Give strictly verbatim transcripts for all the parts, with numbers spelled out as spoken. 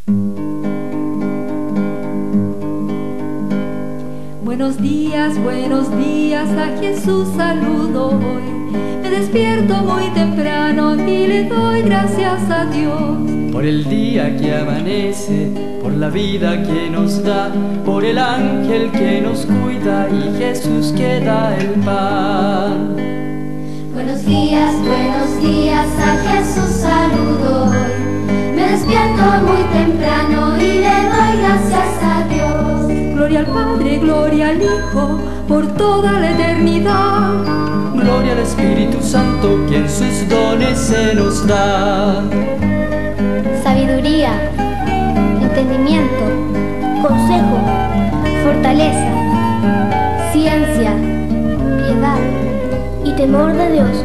Buenos días, buenos días, a Jesús saludo hoy. Me despierto muy temprano y le doy gracias a Dios. Por el día que amanece, por la vida que nos da, por el ángel que nos cuida y Jesús que da el pan. Buenos días, buenos días, a Jesús saludo hoy. Me despierto muy temprano y le doy gracias a Dios. Gloria al Padre, gloria al Hijo, por toda la eternidad. Gloria al Espíritu Santo, quien sus dones se nos da. Sabiduría, entendimiento, consejo, fortaleza, ciencia, piedad y temor de Dios.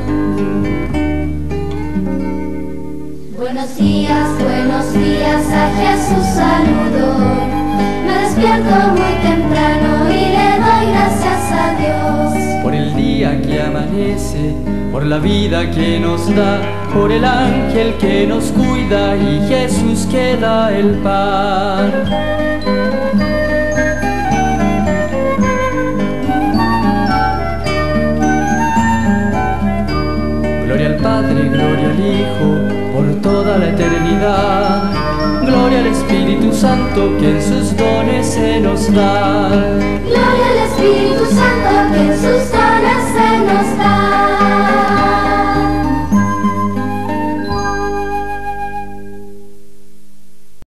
Buenos días, buenos días, a Jesús saludo hoy. Me despierto muy temprano y le doy gracias a Dios. Por el día que amanece, por la vida que nos da, por el ángel que nos cuida y Jesús que da el pan. Gloria al Padre, gloria al Hijo, por toda la eternidad. Gloria al Espíritu Santo, que en sus dones se nos da. Gloria al Espíritu Santo, que en sus dones